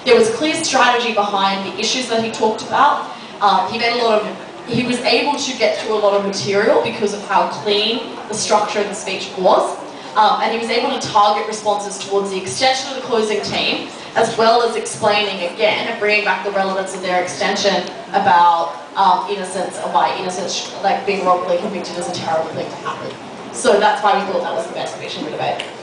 There was clear strategy behind the issues that he talked about. He was able to get through a lot of material because of how clean the structure of the speech was. And he was able to target responses towards the extension of the closing team, as well as explaining again and bringing back the relevance of their extension about innocence and why innocence, like being wrongfully convicted, is a terrible thing to happen. So that's why we thought that was the best speech in the debate.